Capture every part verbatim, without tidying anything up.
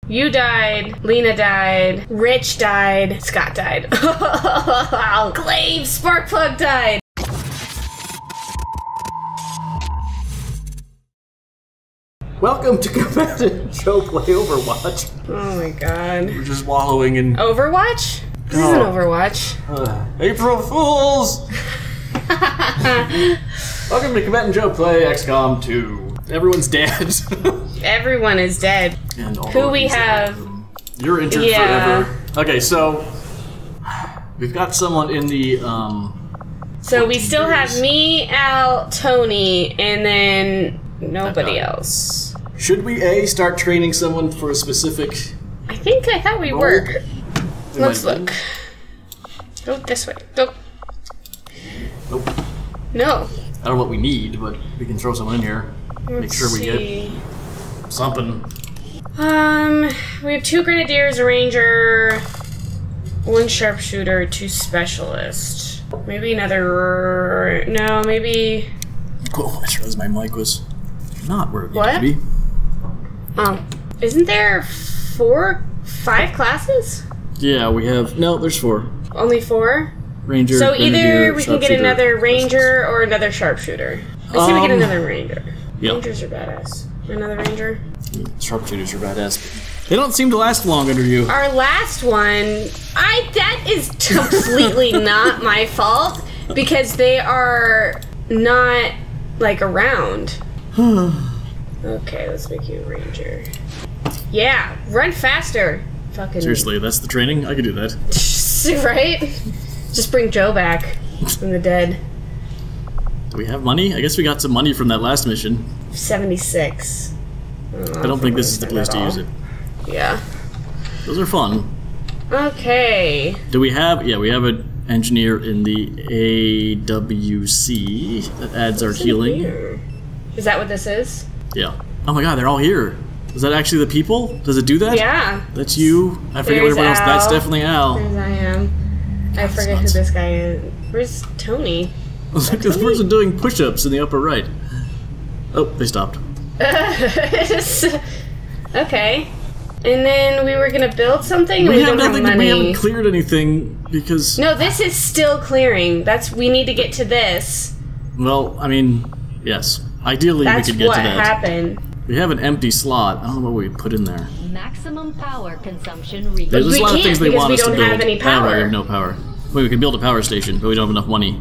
You died. Lena died. Rich died. Scott died. Glaive Sparkplug died. Welcome to Combat and Joe Play Overwatch. Oh my god. We're just wallowing in... Overwatch? This Oh. isn't Overwatch. Uh, April Fools! Welcome to Combat and Joe Play X COM two. Everyone's dead. Everyone is dead. And Who we have... You're injured Yeah. forever. Okay, so... We've got someone in the, um... So we still years. have me, Al, Tony, and then nobody Okay. else. Should we, A, start training someone for a specific... I think I thought we role? were. We Let's might- look. Go this way. Go. Nope. No. I don't know what we need, but we can throw someone in here. Make Let's sure we see. get something. Um, we have two grenadiers, a ranger, one sharpshooter, two specialists. Maybe another. No, maybe. Oh, I realized my mic was not where it needed What? to be. Oh, isn't there four, five classes? Yeah, we have... No, there's four. Only four. Ranger, So either Grenadier, we can get Sharpshooter, another ranger or another sharpshooter. Let's see if we get Um, another ranger. yeah. Rangers are badass. Another ranger. Sharpshooters are badass. They don't seem to last long under you. Our last one, I that is completely not my fault because they are not like around. Okay, let's make you a ranger. Yeah, run faster. Fucking Seriously, that's the training? I could do that. right? Just bring Joe back from the dead. Do we have money? I guess we got some money from that last mission. seventy-six. I don't think this is the place to use it. Yeah. Those are fun. Okay. Do we have... Yeah, we have an engineer in the A W C that adds our healing. Here. Is that what this is? Yeah. Oh my god, they're all here. Is that actually the people? Does it do that? Yeah. That's you? I forget There's what everyone else... That's Al. definitely Al. There's I am. I forget who nuts. this guy is. Where's Tony? Look at the person doing push-ups in the upper right. Oh, they stopped. Okay. And then we were gonna build something. and We, We, have don't have nothing. money. We haven't cleared anything because. No, this is still clearing. That's we need to get to this. Well, I mean, yes. Ideally, That's we could get what to that. happened. We have an empty slot. I don't know what we put in there. Maximum power consumption reached. There's we a lot of can't things they because want we us to don't build. have any Ah, right, we power. have no power. Well, we can build a power station, but we don't have enough money.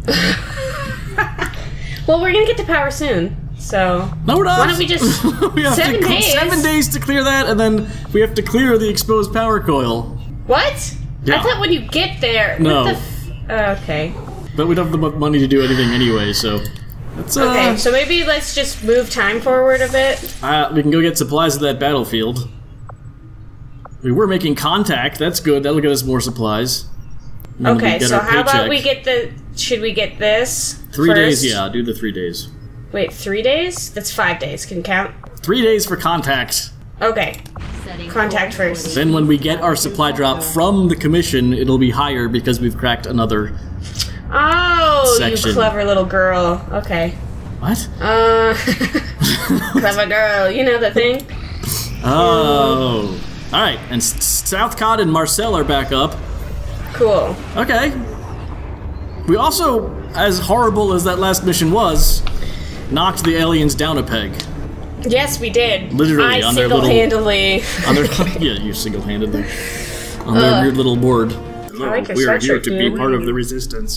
Well, we're gonna get to power soon. So No, we're not. Why don't we just- we have seven to, days. Seven days to clear that, and then we have to clear the exposed power coil. what? Yeah. I thought when you get there. No. What the f- okay. But we don't have the mo- money to do anything anyway, so. Let's, uh, Okay. So maybe let's just move time forward a bit. Uh, we can go get supplies at that battlefield. We were making contact. That's good. That'll get us more supplies. And then we Okay. get So our how about paycheck. we get the? Should we get this? Three first? days? Yeah, do the three days. Wait, three days? That's five days. Can count. Three days for contact. Okay. Setting Contact forward first. Then when we get our supply drop from the commission, it'll be higher because we've cracked another. Oh, Section. you clever little girl. Okay. What? Uh, clever girl. You know the thing. Oh. All right, and S- Southcott and Marcel are back up. Cool. Okay. We also, as horrible as that last mission was, knocked the aliens down a peg. Yes, we did. Literally, I on their little- single-handedly. On their, yeah, you single-handedly. On their weird little board. like your we Star are here Trek to be name. part of the resistance.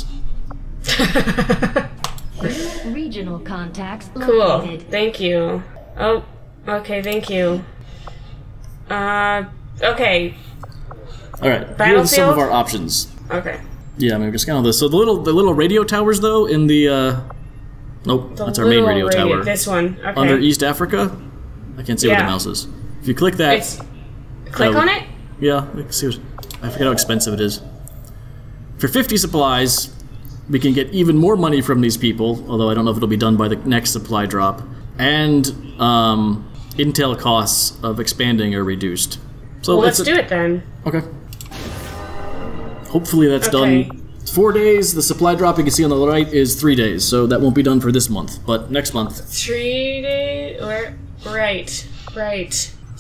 Regional contacts Cool. located. Thank you. Oh, okay. Thank you. Uh, okay. All right, here are some of Battlefield? our options. Okay. Yeah, I'm gonna scan all this. So the little the little radio towers though in the uh, nope, The that's our main little radio tower. This one. Okay. Under East Africa, I can't see where Yeah. the mouse is. If you click that, It's, click Oh. on it. yeah, let's see what, I forget how expensive it is. For fifty supplies, we can get even more money from these people, although I don't know if it'll be done by the next supply drop. And um, intel costs of expanding are reduced. So Well, let's it's a- do it then. Okay. Hopefully that's Okay. done. It's four days. The supply drop you can see on the right is three days, so that won't be done for this month, but next month. Three days. Where? Right. Right.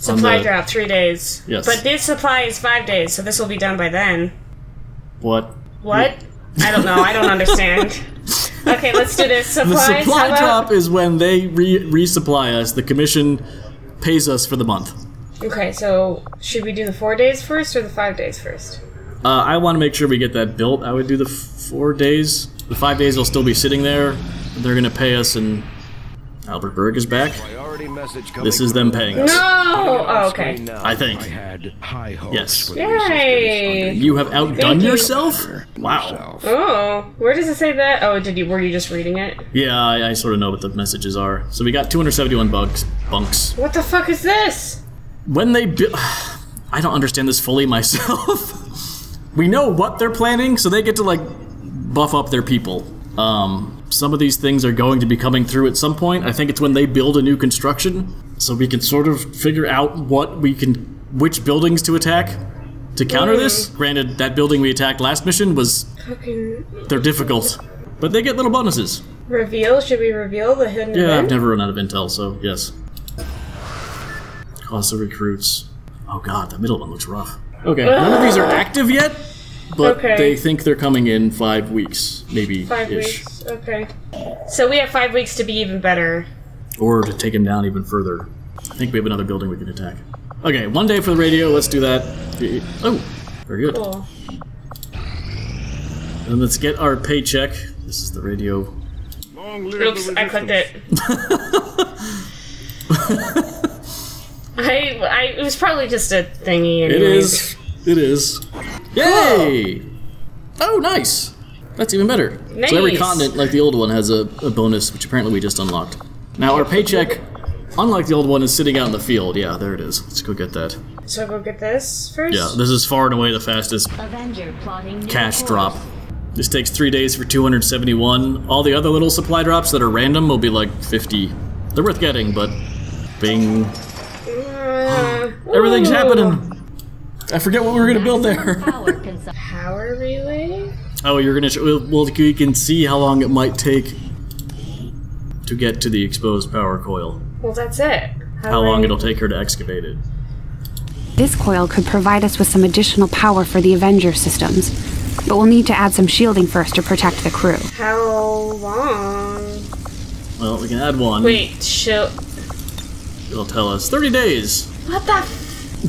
Supply the- drop, three days. Yes. But this supply is five days, so this will be done by then. What? What? I don't know. I don't understand. Okay, let's do this. The Supplies. supply how about- drop is when they re- resupply us. The commission pays us for the month. Okay, so should we do the four days first or the five days first? Uh, I want to make sure we get that built. I would do the f- four days. The five days will still be sitting there. They're going to pay us, and Albert Berg is back. This is them paying us. No! Oh, okay. I think. I had high hopes Yes. for the Yay! You have outdone Thank you. yourself? Wow. Oh, where does it say that? Oh, did you? Were you just reading it? Yeah, I, I sort of know what the messages are. So we got two hundred seventy-one bugs, bunks. What the fuck is this? When they build... I don't understand this fully myself. We know what they're planning, so they get to, like, buff up their people. Um, some of these things are going to be coming through at some point. I think it's when they build a new construction, so we can sort of figure out what we can... which buildings to attack to counter Mm. this. Granted, that building we attacked last mission was... Fucking they're difficult. But they get little bonuses. reveal? Should we reveal the hidden Yeah, I've event? never run out of intel, so yes. Cost of recruits. Oh god, that middle one looks rough. Okay, none of these are active yet, but Okay. they think they're coming in five weeks, maybe Five ish. weeks. Okay. So we have five weeks to be even better. Or to take him down even further. I think we have another building we can attack. Okay, one day for the radio, let's do that. Oh, very good. Cool. And let's get our paycheck. This is the radio. Long live Oops, the I clicked resistance. it. I, I, it was probably just a thingy It anyways. is. It is. Yay! Oh, nice! That's even better. So every Nice. continent, like the old one, has a, a bonus, which apparently we just unlocked. Now our paycheck, unlike the old one, is sitting out in the field. Yeah, there it is. Let's go get that. So go get this first? Yeah, this is far and away the fastest Avenger plotting new cash course. drop. This takes three days for two hundred seventy-one. All the other little supply drops that are random will be like fifty. They're worth getting, but bing. Uh, Everything's ooh. happening. I forget what we were gonna build there. Power consumption. Power relay? Oh, you're gonna. Sh- well, well, we can see how long it might take to get to the exposed power coil. Well, that's it. How long I- it'll take her to excavate it. This coil could provide us with some additional power for the Avenger systems, but we'll need to add some shielding first to protect the crew. How long? Well, we can add one. Wait, show. It'll tell us thirty days. What the? F-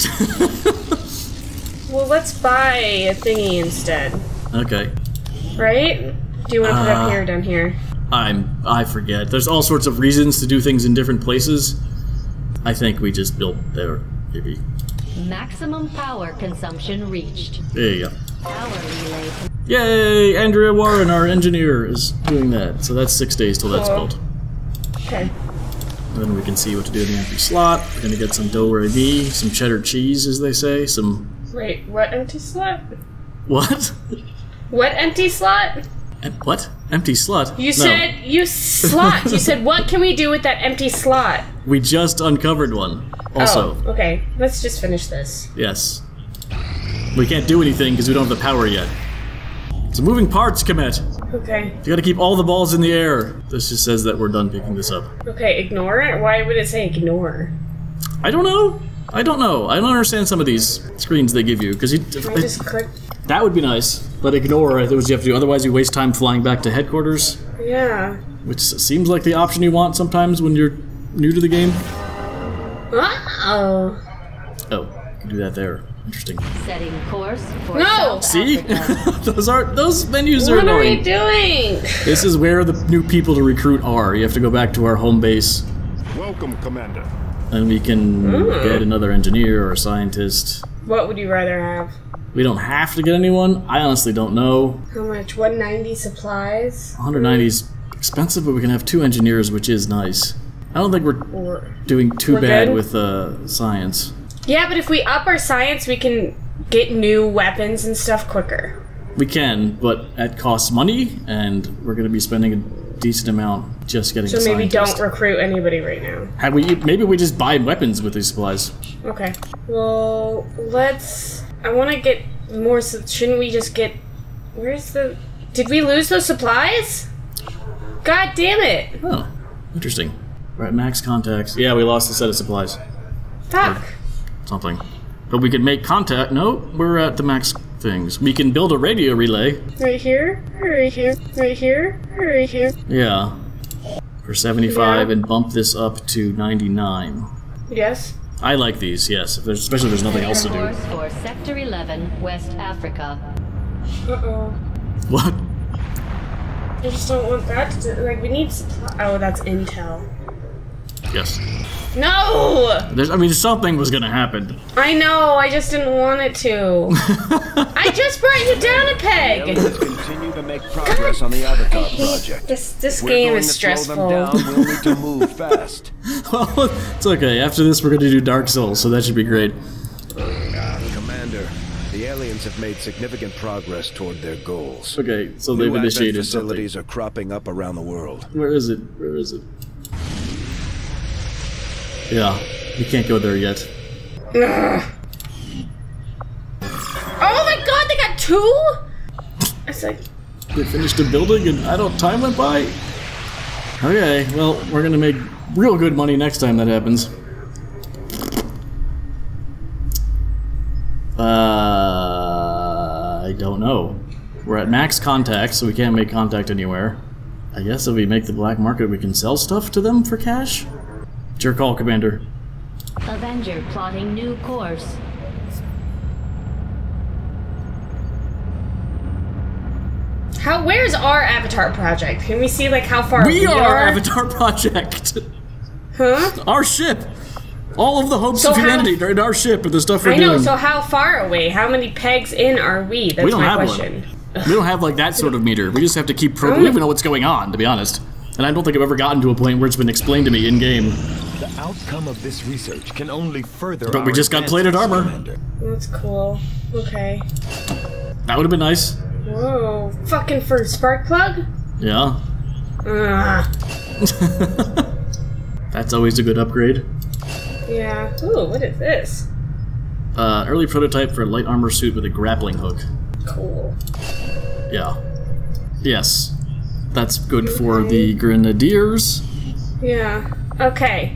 well, let's buy a thingy instead, Okay. right? Do you want to put Uh, up here or down here? I'm. I forget. There's all sorts of reasons to do things in different places. I think we just built there. Maybe. Maximum power consumption reached. There you go. Power relay. Yay! Andrea Warren, our engineer, is doing that. So that's six days till that's Cool. built. Okay. Then we can see what to do in the empty slot. We're gonna get some dough revie, some cheddar cheese, as they say. Some Wait, what empty slot? what? What empty slot? Em- what? Empty slut? You No. said you slot. You said what can we do with that empty slot? We just uncovered one. Also, Oh, okay. Let's just finish this. yes. We can't do anything because we don't have the power yet. So moving parts, Komet. Okay. You gotta keep all the balls in the air. This just says that we're done picking this up. Okay, ignore it? Why would it say ignore? I don't know. I don't know. I don't understand some of these screens they give you because you. Can I just click? That would be nice, but ignore it. What you have to do. Otherwise, you waste time flying back to headquarters, Yeah. which seems like the option you want sometimes when you're new to the game. Oh. Oh, you can do that there. Interesting. Setting course for No! South See, Africa. those are those menus are What are annoying. we doing? This is where the new people to recruit are. You have to go back to our home base, Welcome, Commander. and we can get another engineer or a scientist. What would you rather have? We don't have to get anyone. I honestly don't know. How much? one ninety supplies? one ninety is expensive, but we can have two engineers, which is nice. I don't think we're Or doing too We're bad good? with uh, science. yeah, but if we up our science, we can get new weapons and stuff quicker. We can, but that costs money, and we're going to be spending a decent amount just getting. So a maybe scientist. don't recruit anybody right now. Have we? Maybe we just buy weapons with these supplies. Okay. Well, let's. I want to get more. su- Shouldn't we just get? Where's the? Did we lose those supplies? God damn it! Oh, interesting. We're at max contacts. Yeah, we lost a set of supplies. Fuck. something. But we could make contact. No, we're at the max things. We can build a radio relay. Right here, right here, right here, right here. Yeah. For seventy-five Yeah. and bump this up to ninety-nine. Yes. I like these, yes. If there's, especially if there's nothing else to do. Course for Sector eleven, West Africa. Uh-oh. What? I just don't want that to do, like, we need supply. Oh, that's intel. Yes. No! There's, I mean, something was gonna happen. I know, I just didn't want it to. I just brought you down a peg! Aliens continue to make progress on the Avatar project. This this We're game going is to slow them stressful. down. We'll need to move fast. Well, it's okay. After this, we're gonna do Dark Souls, so that should be great. Commander, the aliens have made significant progress toward their goals. Okay, so New they've advent initiated something. facilities are cropping up around the world. Where is it? Where is it? Yeah, we can't go there yet. Ugh. Oh my god, they got two? It's like, They finished a building and I don't. Time went by. Okay, well, we're gonna make real good money next time that happens. Uh, I don't know. We're at max contact, so we can't make contact anywhere. I guess if we make the black market, we can sell stuff to them for cash? It's your call, Commander. Avenger plotting new course. how? Where's our Avatar project? Can we see like how far We we, are our Avatar project! Huh? Our ship! All of the hopes So of how- humanity are in our ship and the stuff we're I know. doing. So how far away? How many pegs in are we? That's We don't my have question. one. We don't have like that sort of meter. We just have to keep pro- We don't even know what's going on, to be honest. And I don't think I've ever gotten to a point where it's been explained to me in-game. The outcome of this research can only further But we our just got advances, plated armor. Commander. That's cool. Okay. That would have been nice. Whoa. Fucking for spark plug? Yeah. Ah. That's always a good upgrade. Yeah. Ooh, what is this? Uh, early prototype for a light armor suit with a grappling hook. Cool. Yeah. Yes. That's good for the Grenadiers. Yeah. Okay.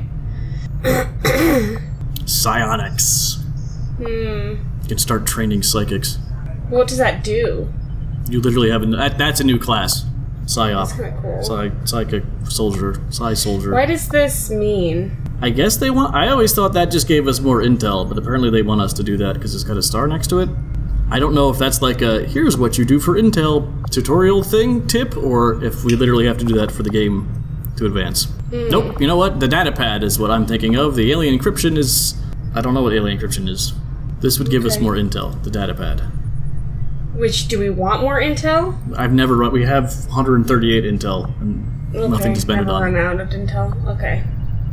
Psionics. Hmm. You can start training psychics. What does that do? You literally have a, that, that's a new class. Psyop. That's kinda cool. Psy, psychic soldier. Psy soldier. What does this mean? I guess they want. I always thought that just gave us more intel, but apparently they want us to do that because it's got a star next to it. I don't know if that's like a here's what you do for intel tutorial thing tip, or if we literally have to do that for the game to advance. Mm. Nope. You know what? The data pad is what I'm thinking of. The alien encryption is. I don't know what alien encryption is. This would give us Okay. more intel. The data pad. Which, do we want more intel? I've never run. We have one hundred thirty-eight intel and Okay, nothing to spend it never on. run out of intel. Okay.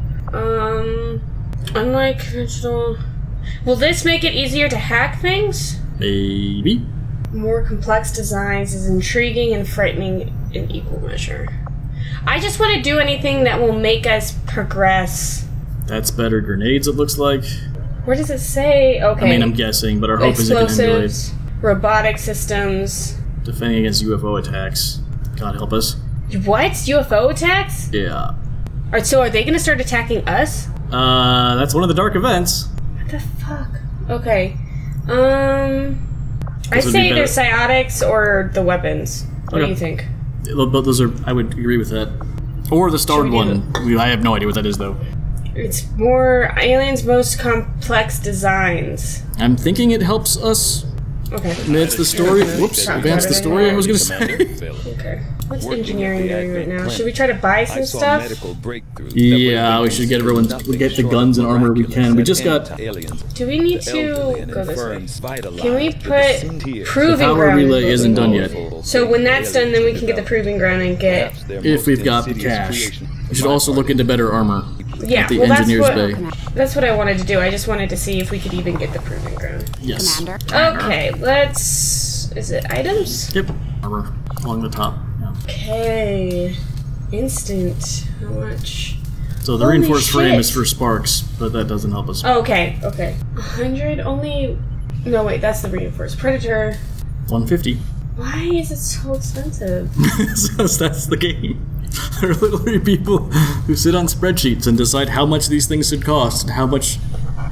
Um, unlike conventional, will this make it easier to hack things? Maybe. More complex designs is intriguing and frightening in equal measure. I just want to do anything that will make us progress. That's better grenades. It looks like. Where does it say? Okay. I mean, I'm guessing, but our hope is it can emulate. Explosives, robotic systems. Defending against U F O attacks. God help us. What? U F O attacks? Yeah. Alright, so are they going to start attacking us? Uh, that's one of the dark events. What the fuck? Okay. Um, I'd This would be say better. either psiotics or the weapons. What Okay. do you think? But those are, I would agree with that. Or the starred Should we do one. We, I have no idea what that is, though. It's more aliens' most complex designs. I'm thinking it helps us Okay. advance the story. Whoops, advance the story, I was gonna say. Okay. What's Working engineering at the doing right Advent now? clinic, Should we try to buy I some saw stuff? medical breakthroughs. Yeah, we should get everyone, we get the guns and armor we can. We just got Do we need to go this way? Can we put proving power ground? relay isn't done yet. So when that's done, then we can get the proving ground and get. If we've got the cash. We should also look into better armor. Yeah, at the well, that's engineer's what bay. that's what I wanted to do. I just wanted to see if we could even get the proving ground. Yes. Commander. Okay, let's. Is it items? Yep. Armor along the top. Yeah. Okay. Instant. How much? So the Holy reinforced frame shit. is for sparks, but that doesn't help us. Oh, okay, okay. A hundred only. No, wait, that's the reinforced predator. one fifty. Why is it so expensive? Because that's the game. There are literally people who sit on spreadsheets and decide how much these things should cost and how much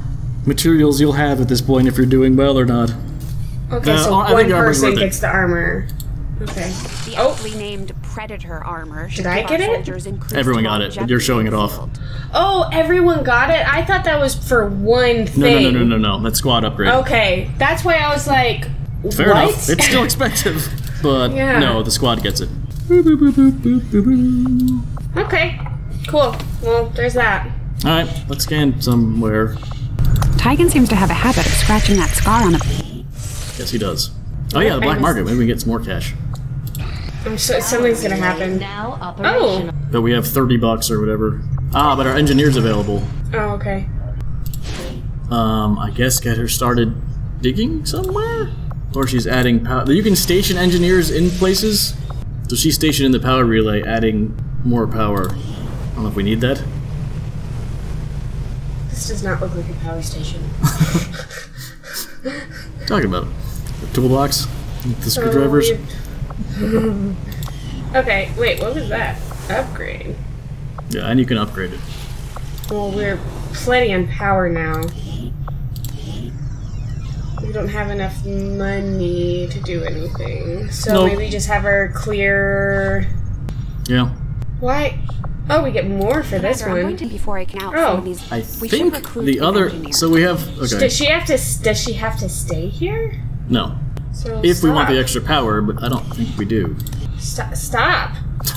materials you'll have at this point if you're doing well or not. Okay, Uh, so I think one the armor's person worth it. gets the armor. Okay. The Oh. aptly named Predator armor should Did I give get our it? soldiers increased Everyone got it, but you're longevity showing in it the off. field. Oh, everyone got it? I thought that was for one No, thing. no, no, no, no, no. That's squad upgrade. Okay, that's why I was like, Fair what? enough. It's still expensive, but Yeah. no, the squad gets it. Okay, cool. Well, there's that. All right, let's scan somewhere. Tygan seems to have a habit of scratching that scar on a... Yes, he does. Oh yeah, the black I market. Maybe we get some more cash. I'm sure something's gonna happen. Now operational. But we have thirty bucks or whatever. Ah, but our engineer's available. Oh, okay. Um, I guess get her started digging somewhere? Or she's adding power. You can station engineers in places. So she's stationed in the power relay, adding more power. I don't know if we need that. This does not look like a power station. Talking about it. The toolbox, with the screwdrivers. Oh, okay, wait, what was that? Upgrade. Yeah, and you can upgrade it. Well, we're plenty on power now. We don't have enough money to do anything. So Nope. maybe just have her clear... Yeah. Why? Oh, we get more for this I'm going one. to before I can out Oh. some of these. I we should think recruit the an other. engineer. So we have. Okay. Does she have to? Does she have to stay here? No. So If we want stop. the extra power, but I don't think we do. Stop! Stop!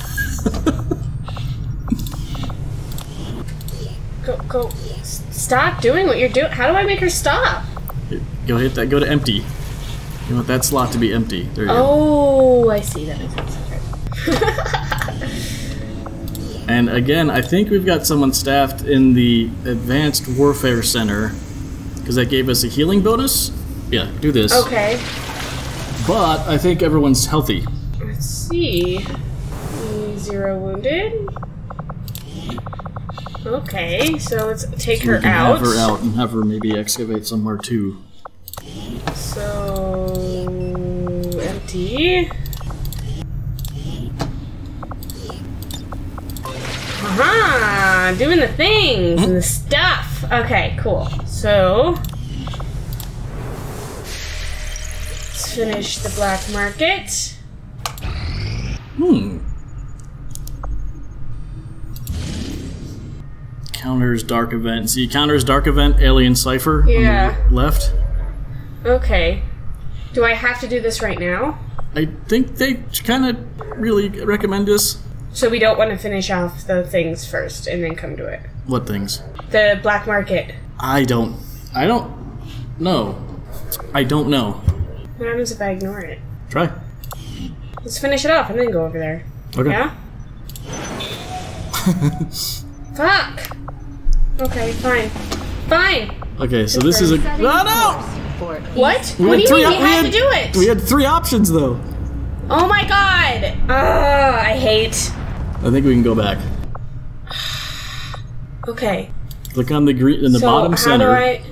Go! Go! S- Stop doing what you're doing. How do I make her stop? Go hit that. Go to empty. You want that slot to be empty. There you go. Oh, I see. That makes sense. Okay. And again, I think we've got someone staffed in the Advanced Warfare Center because that gave us a healing bonus. Yeah, do this. Okay. But I think everyone's healthy. Let's see. Zero wounded. Okay, so let's take So her we can out. have her out and have her maybe excavate somewhere too. So empty. Aha! Doing the things and the stuff. Okay, cool. So let's finish the black market. Hmm. Counters dark event. See, counters dark event, alien cipher Yeah. on the left. Okay. Do I have to do this right now? I think they kind of really recommend this. So we don't want to finish off the things first and then come to it. What things? The black market. I don't. I don't know. I don't know. What happens if I ignore it? Try. Let's finish it off and then go over there. Okay. Yeah? Fuck! Okay, fine. Fine! Okay, so this is a. Setting Oh no! course for What? We What do had you three mean op- we we had had- to do it? We had three options though. Oh my god! Ugh, I hate. I think we can go back. Okay. Click on the green in the so bottom how center. do I...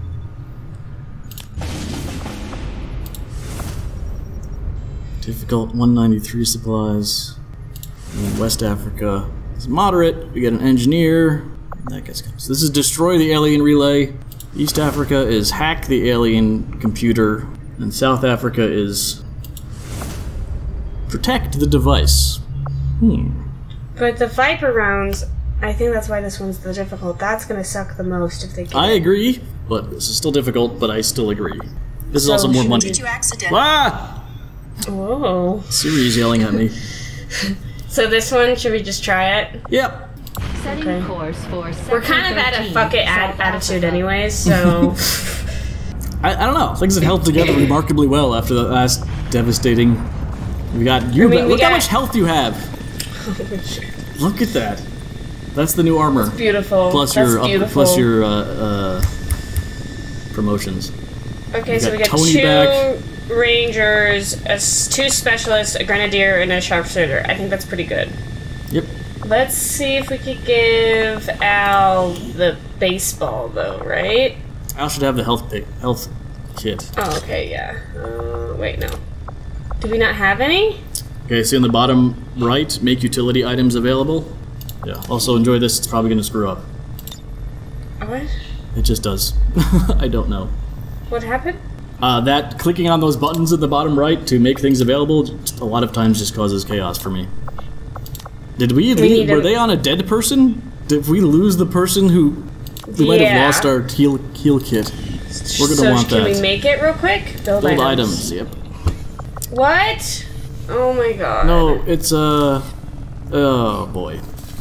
Difficult one ninety-three supplies. And West Africa is moderate. We get an engineer. That gets so this is destroy the alien relay. East Africa is hack the alien computer, and South Africa is protect the device. Hmm. But the Viper rounds, I think that's why this one's the difficult. That's gonna suck the most if they get I it. agree, but this is still difficult. But I still agree. This is So also more should money. we- Ah! Whoa. Siri's yelling at me. So this one, should we just try it? Yep. setting Okay. course for Sector We're kind of at a thirteen, fuck it ad- South attitude Africa. anyways, so... I, I don't know. Things have held together remarkably well after the last devastating. We got you. I mean, got- we look how got- much health you have. Look at that. That's the new armor. Beautiful. Plus That's your up, beautiful. plus your uh, uh, promotions. Okay, We so got we got Tony two back. rangers, a s two specialists, a grenadier, and a sharpshooter. I think that's pretty good. Yep. Let's see if we could give Al the baseball, though, right? Al should have the health pick, health kit. Oh, okay, yeah. Uh, wait, no. Do we not have any? Okay, see on the bottom right, make utility items available. Yeah. Also enjoy this. It's probably gonna screw up. What? It just does. I don't know. What happened? Uh, that clicking on those buttons at the bottom right to make things available just a lot of times just causes chaos for me. Did we, We leave, need were a- they on a dead person? Did we lose the person who we might have Yeah. lost our heal heal kit? We're gonna so want can that. we make it real quick? Build, Build items. items. Yep. What? Oh my god. No, it's uh oh boy.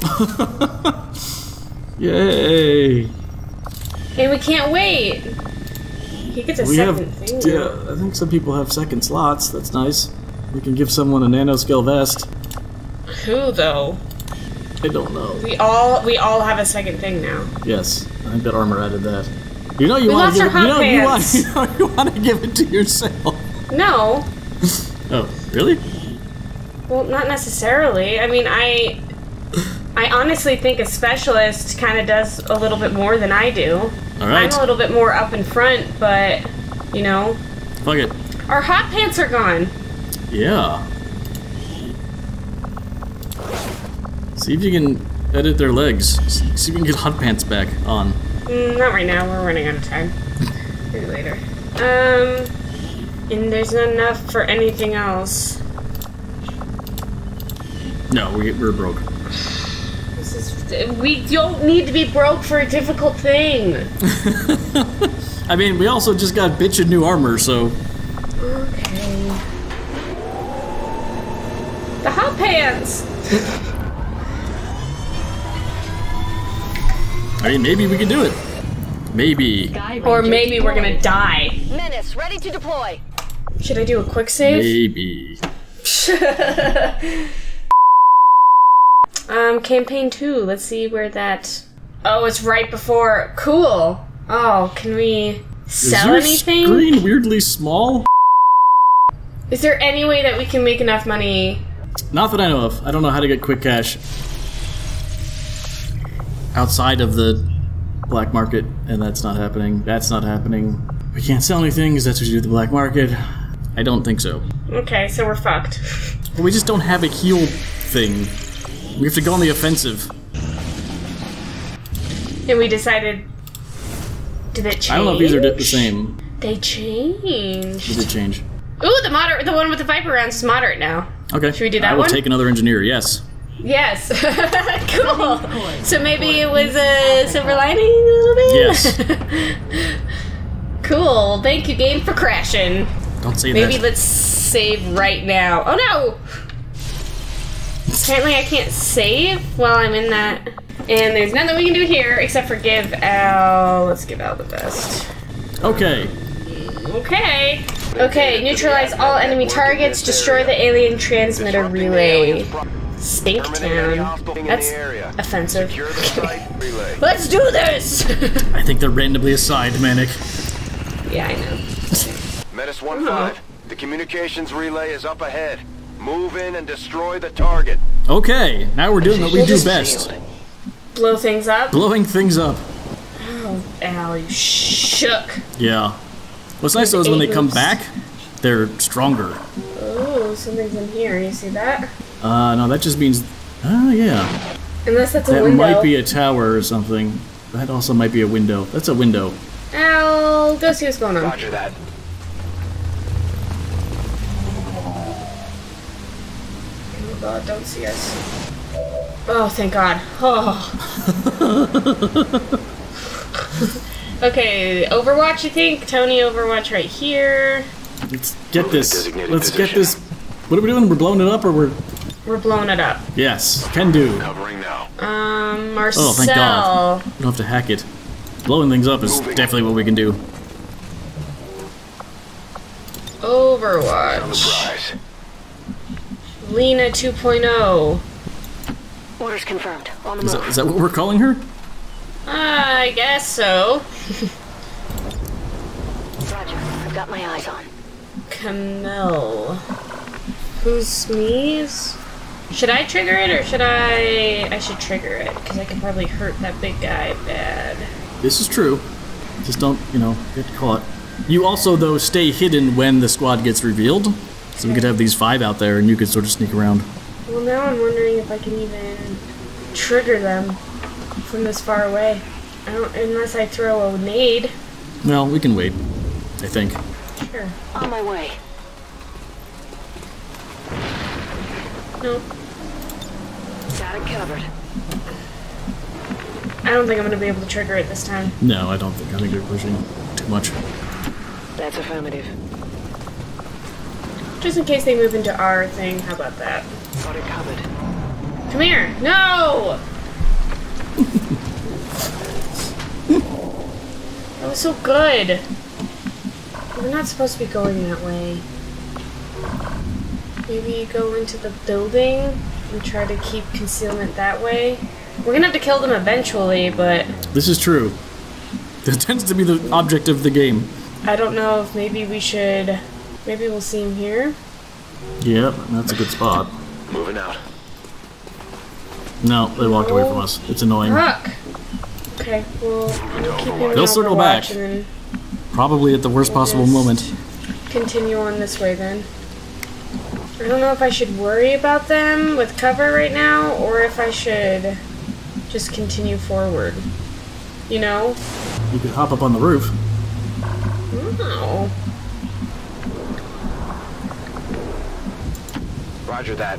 Yay! Hey, we can't wait. He gets a We second have thing. yeah, now. I think some people have second slots. That's nice. We can give someone a nanoscale vest. Who though? I don't know. We all we all have a second thing now. Yes, I think that armor added that. You know you We want lost to give our it, you hot know, you want, pants. you know you want to give it to yourself. No. Oh, really? Well, not necessarily. I mean, I I honestly think a specialist kind of does a little bit more than I do. All right. I'm a little bit more up in front, but you know, Fuck it. our hot pants are gone. Yeah. See if you can edit their legs. See if you can get hot pants back on. Mm, not right now. We're running out of time. Maybe later. Um, and there's not enough for anything else. No, we, we're broke. This is. We don't need to be broke for a difficult thing. I mean, we also just got bitchin' new armor, so Okay. The hot pants. I mean, maybe we can do it. Maybe. Sky Or Ranger maybe we're gonna deployed. die. Menace, ready to deploy. Should I do a quick save? Maybe. um, campaign two. Let's see where that. Oh, it's right before. Cool. Oh, can we sell Is anything? your screen weirdly small? Is there any way that we can make enough money? Not that I know of. I don't know how to get quick cash outside of the black market, and that's not happening. That's not happening. We can't sell anything because that's what you do with the black market. I don't think so. Okay, so we're fucked. But we just don't have a heal thing. We have to go on the offensive. And we decided. Did it change? I don't know if these are the same. They changed. Did it change? Ooh, the moderate, the one with the Viper rounds is moderate now. Okay. Should we do that I will one? take another engineer, yes. Yes. Cool. So maybe it was a silver lining a little bit? Yes. Cool. Thank you, game, for crashing. Don't say Maybe that. let's save right now. Oh no! Apparently I can't save while I'm in that. And there's nothing we can do here except for give Al... Let's give Al the best. Okay. Okay. Okay, neutralize all enemy targets, destroy the alien transmitter relay. Stinktown. That's offensive. Secure the site relay. Let's do this! I think they're randomly assigned, Manic. Yeah, I know. Menace one five. The communications relay is up ahead. Move in and destroy the target. Okay, now we're doing what we We'll do just best. Blow things up. Blowing things up. Oh, Al, you shook. Yeah. What's nice though is when they come Eight back, they're stronger. Oh, something's in here. You see that? Uh, no, that just means... Ah, yeah. Unless that's a That window. might be a tower or something. That also might be a window. That's a window. Al, go see what's going on. Roger that. Oh god, don't see us. Oh, thank god. Oh. Okay, Overwatch, you think? Tony, Overwatch right here. Let's get this. designated Let's get position. this. What are we doing? We're blowing it up or we're... We're blowing it up. Yes, can do. Covering now. Um, Marcel. Oh, thank God. We don't have to hack it. Blowing things up is Moving. definitely what we can do. Overwatch. Surprise. Lena two point oh. Orders confirmed. On the Is move. that, is that what we're calling her? I guess so. Roger. I've got my eyes on. Camille. Who's sneeze? Should I trigger it or should I... I should trigger it because I can probably hurt that big guy bad. This is true. Just don't, you know, get caught. You also, though, stay hidden when the squad gets revealed. So we could have these five out there and you could sort of sneak around. Well, now I'm wondering if I can even trigger them from this far away. I don't, unless I throw a nade. Well, we can wait. I think. Sure. On my way. No. Got it covered. I don't think I'm gonna be able to trigger it this time. No, I don't think. I think they're pushing too much. That's affirmative. Just in case they move into our thing, how about that? Got it covered. Come here! No! That was so good. We're not supposed to be going that way. Maybe go into the building and try to keep concealment that way. We're gonna have to kill them eventually, but This is true. That tends to be the object of the game. I don't know if maybe we should... Maybe we'll see him here. Yep, that's a good spot. Moving out. No, they walked away from us. It's annoying. Fuck! Okay, well, we'll keep him in They'll circle Overwatch back. and then Probably at the worst possible Just moment. continue on this way then. I don't know if I should worry about them with cover right now, or if I should just continue forward. You know? You could hop up on the roof. No. Roger that.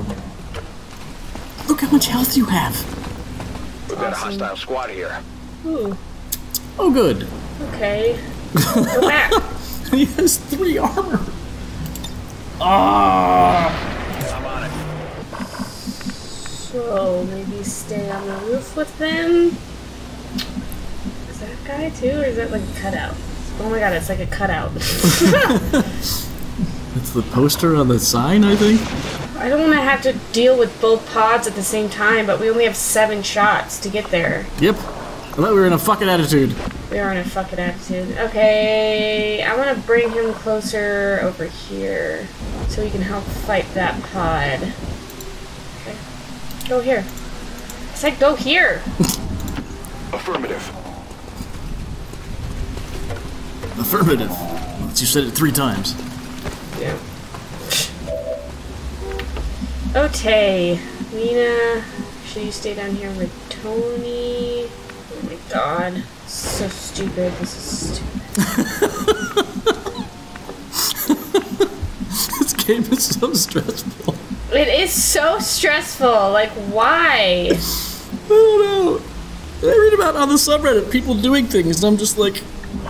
Look how much health you have. We've got a Awesome. hostile squad here. Ooh. Oh, good. Okay. Go back. He has three armor. Ah! I'm on it. So maybe stay on the roof with them. Is that guy too, or is that like a cutout? Oh my god, it's like a cutout. That's the poster on the sign, I think. I don't want to have to deal with both pods at the same time, but we only have seven shots to get there. Yep. I thought we were in a fucking attitude. We are in a fucking attitude. Okay, I want to bring him closer over here so he can help fight that pod. Okay. Go here. I said go here. Affirmative. Affirmative. You said it three times. Yeah. Okay, Lena, should you stay down here with Tony? Oh my god, so stupid. This is stupid. This game is so stressful. It is so stressful. Like, why? I don't know. I read about on the subreddit people doing things, and I'm just like,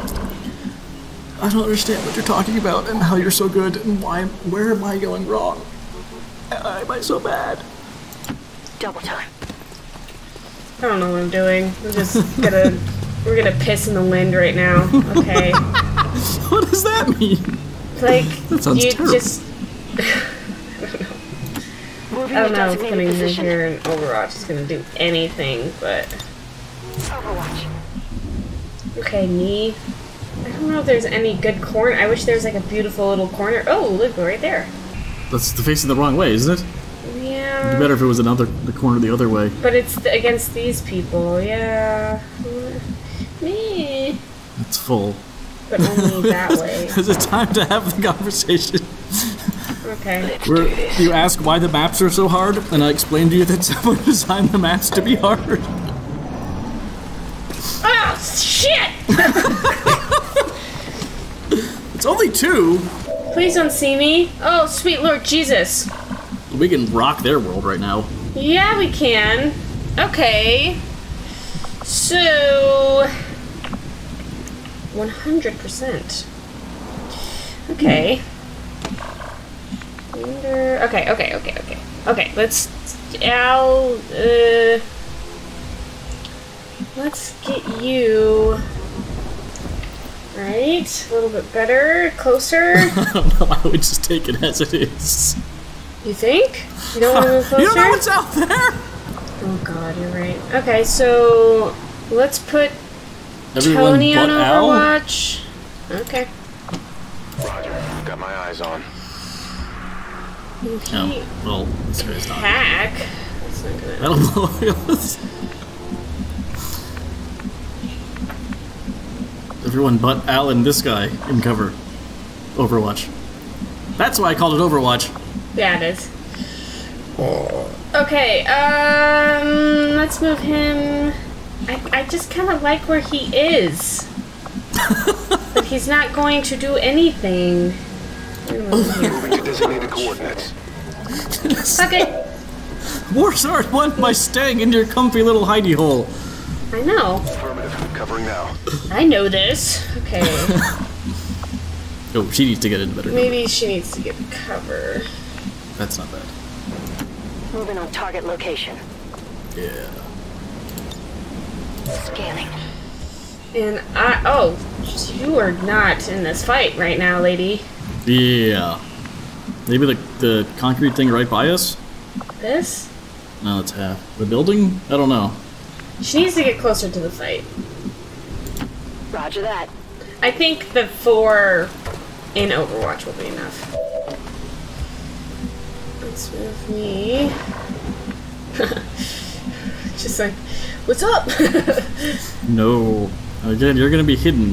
I don't understand what you're talking about and how you're so good and why. Where am I going wrong? Why am I so bad? Double time. I don't know what I'm doing. We're just gonna we're gonna piss in the wind right now. Okay. What does that mean? Like That sounds you terrible. just Moving I don't to know if designated coming in position. here in Overwatch is gonna do anything, but Overwatch. okay, me. I don't know if there's any good corner. I wish there was like a beautiful little corner. Oh, look, right there. That's the facing the wrong way, isn't it? It'd be Yeah. better if it was another the corner the other way. But it's th- against these people, yeah. Me. It's full. But only that way. Is it time to have the conversation? Okay. Where you ask why the maps are so hard, and I explain to you that someone designed the maps to be hard. Oh, shit! It's only two. Please don't see me. Oh, sweet Lord Jesus. We can rock their world right now. Yeah, we can. Okay. So... one hundred percent. Okay. Wonder... Okay, okay, okay, okay. Okay, let's... Al... Uh... Let's get you... Right, a little bit better, closer. I don't know, I would just take it as it is. You think? You don't want to move closer? You don't know what's out there! Oh god, you're right. Okay, so let's put Everyone Tony on but Al? Overwatch. Okay. Roger. Got my eyes on. He No, well, this guy's not. hack. That's not I gonna. don't know. Everyone but Al and this guy in cover. Overwatch. That's why I called it Overwatch. Yeah, it is. Okay. Um, let's move him I, I just kind of like where he is. But he's not going to do anything. Moving to designated coordinates. Fuck it. Warsword won by staying in your comfy little hidey hole. I know. Affirmative. Covering now. I know this. Okay. Oh, she needs to get in better. Maybe she needs to get cover. That's not bad. Moving on target location. Yeah. Scanning. And I. Oh, you are not in this fight right now, lady. Yeah. Maybe the the concrete thing right by us? This? No, it's half. The building? I don't know. She needs to get closer to the fight. Roger that. I think the four in Overwatch will be enough. Let's move me. Just like, what's up? No. Again, you're gonna be hidden.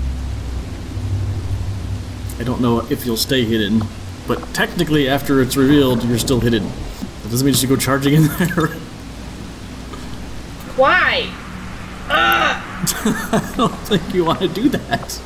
I don't know if you'll stay hidden, but technically after it's revealed, you're still hidden. That doesn't mean you should go charging in there. Why? Ah! I don't think you want to do that.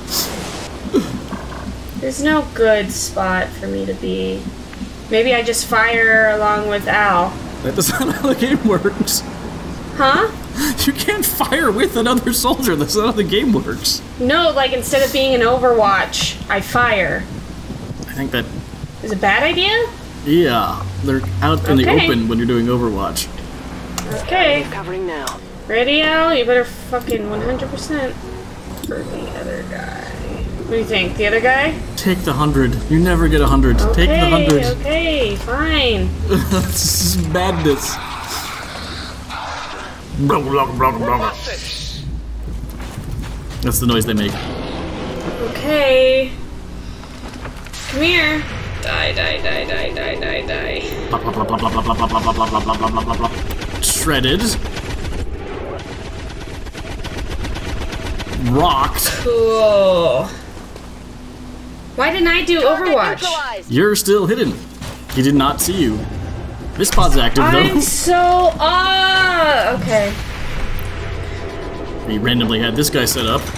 There's no good spot for me to be. Maybe I just fire along with Al. That does not how the game works. Huh? You can't fire with another soldier. That's not how the game works. No, like instead of being in Overwatch, I fire. I think that, Is it a bad idea? yeah, they're out in the Okay. open when you're doing Overwatch. Okay. Covering now. Ready, Al? You better fucking one hundred percent for the other guy. What do you think? The other guy? Take the hundred. You never get a hundred. Okay, Take the hundred. okay, fine. This is madness. That's the noise they make. Okay. Come here. Die, die, die, die, die, die, die. Shredded. Rocked. Cool. Why didn't I do Overwatch? You're still hidden. He did not see you. This pod's active though. I'm so ah. Okay. He randomly had this guy set up.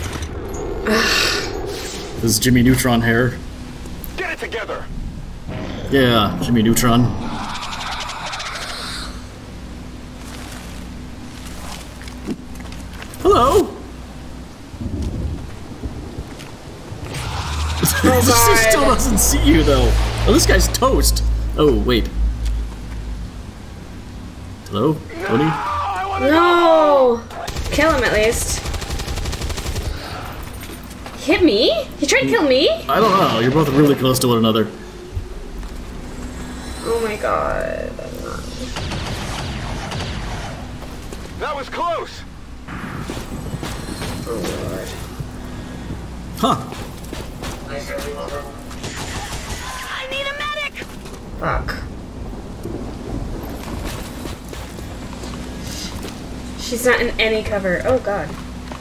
This is Jimmy Neutron hair. Get it together. Yeah, Jimmy Neutron. Hello. Oh He still God. doesn't see you though. Oh, this guy's toast. Oh wait. Hello, Tony. No. Kill him at least. Hit me? He tried to kill me? I don't know. You're both really close to one another. Oh my God. I'm not- That was close. Oh Lord. Huh. I need a medic! Fuck. She's not in any cover. Oh God.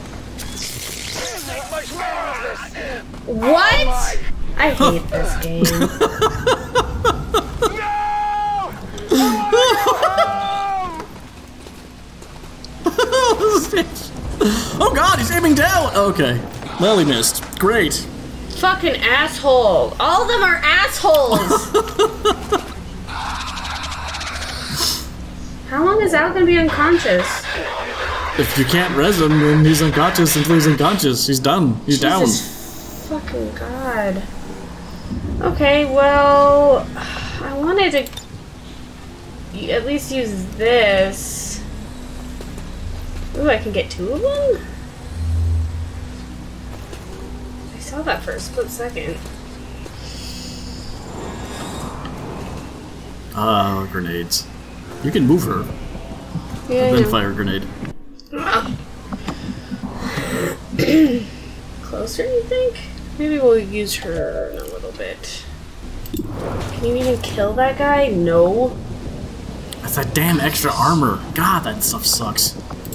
What? I hate this game. Oh God, he's aiming down. Okay. Well, he missed. Great. Fucking asshole. All of them are assholes. How long is Al gonna be unconscious? If you can't res him, then he's unconscious until he's unconscious. He's done. He's Jesus fucking God. Okay, well, I wanted to y- at least use this. Ooh, I can get two of them? I saw that for a split second. down. Ah, grenades. You can move her, Yeah, I then know. fire a grenade. Closer, you think? Maybe we'll use her in a little bit. Can you even kill that guy? No. That's that damn extra armor. God, that stuff sucks.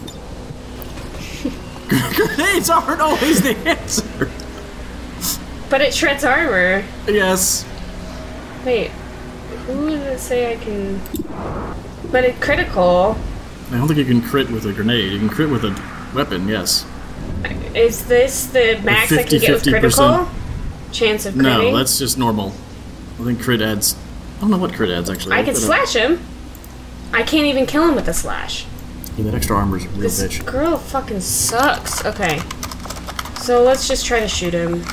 Grenades aren't always the answer. But it shreds armor. Yes. Wait, who does it say I can... But it's critical. I don't think you can crit with a grenade. You can crit with a weapon, yes. Is this the max I can get with critical? Chance of critting? No, that's just normal. I think crit adds... I don't know what crit adds, actually. I can slash him. I can't even kill him with a slash. Yeah, that extra armor's a real This bitch. girl fucking sucks. Okay. So let's just try to shoot him.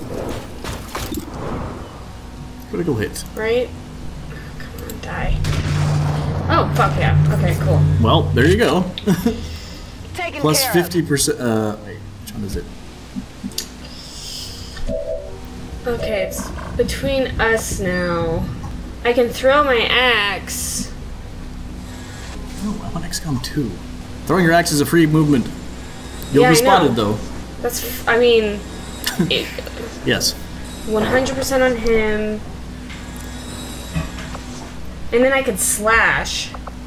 Critical hit. Right? Come on, die. Oh, fuck yeah. Okay, cool. Well, there you go. Taken Plus care of. fifty percent... Uh, wait, which one is it? Okay, it's between us now. I can throw my axe. Oh, I want X COM two. Throwing your axe is a free movement. You'll Yeah, be I spotted, know. though. That's, f I mean, it, Yes. one hundred percent on him. And then I could slash.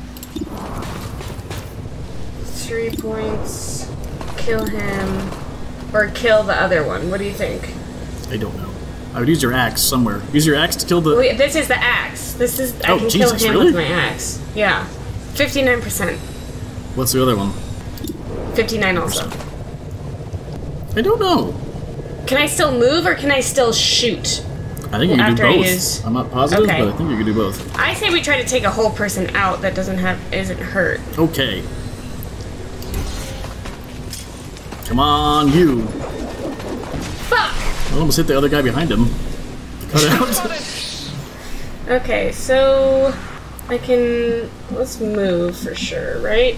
Three points. Kill him. Or kill the other one. What do you think? I don't know. I would use your axe somewhere. Use your axe to kill the... Wait, this is the axe. This is I Oh, can Jesus, kill him really? with my axe. Yeah. fifty-nine percent. What's the other one? fifty-nine also. I don't know. Can I still move or can I still shoot? I think you can After do I both. use- I'm not positive, Okay. but I think you can do both. I say we try to take a whole person out that doesn't have isn't hurt. Okay. Come on, you. Fuck! I almost hit the other guy behind him. Cut out. Okay, so I can let's move for sure, right?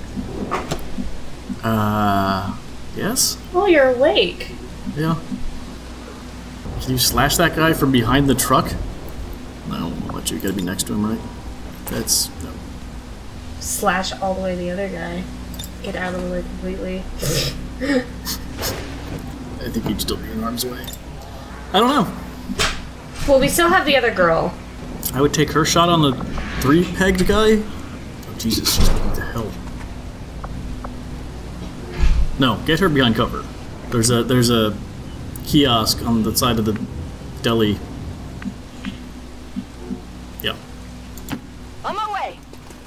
uh, yes? Oh, you're awake. Yeah. Can you slash that guy from behind the truck? No, what, you gotta be next to him, right? That's... no. Slash all the way the other guy. Get out of the way completely. I think he'd still be in harm's way. I don't know. Well, we still have the other girl. I would take her shot on the three-pegged guy. Oh, Jesus, what the hell? No, get her behind cover. There's a there's a kiosk on the side of the deli. Yeah. On my way.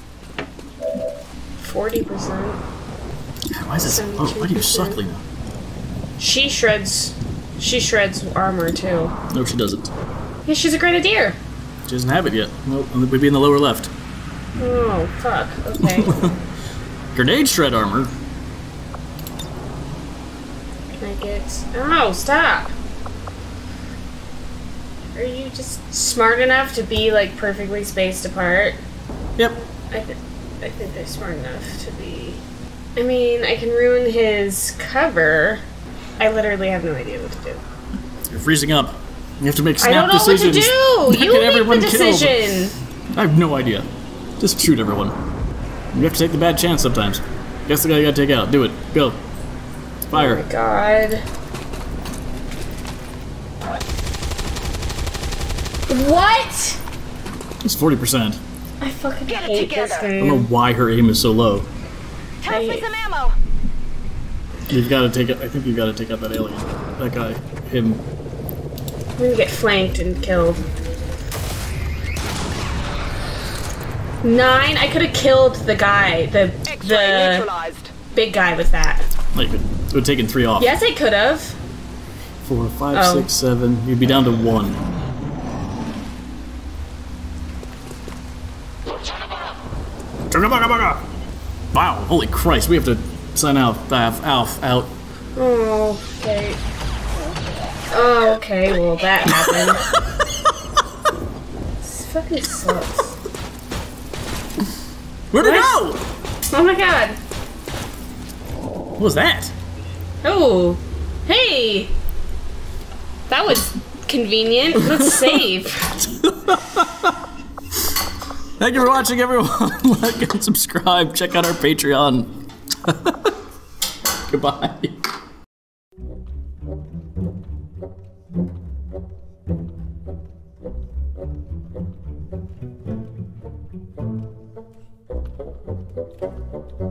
Forty percent. Why is this? Oh, why do you suck, Lena? She shreds. She shreds armor too. No, she doesn't. Yeah, she's a grenadier. She doesn't have it yet. Nope, it would be in the lower left. Oh fuck. Okay. Grenade shred armor. Can I get? Oh, stop. Are you just smart enough to be like perfectly spaced apart? Yep. I th I think they're smart enough to be. I mean, I can ruin his cover. I literally have no idea what to do. You're freezing up. You have to make I snap don't know decisions. what to do. How You can make everyone the kill? decision. I have no idea. Just shoot everyone. You have to take the bad chance sometimes. Guess the guy you gotta take out. Do it. Go. Oh Fire. my god. What? It's forty percent. I fucking Get it hate this together. I don't know game. why her aim is so low. Toss I me hate- some ammo. You've got to take it. I think you've got to take out that alien. That guy. Him. I'm gonna get flanked and killed. Nine? I could have killed the guy. The X-ray the neutralized. big guy with that. Like, it would have taken three off. Yes, I could have. Four, five, Oh. six, seven. You'd be down to one. Wow, holy Christ, we have to sign out. Alf, Alf, out. Oh, okay. Oh, okay. Well, that happened. This fucking sucks. Where'd it What? go? Oh my god. What was that? Oh, hey. That was convenient. Let's save. Thank you for watching, everyone. Like and subscribe. Check out our Patreon. Goodbye. Thank you.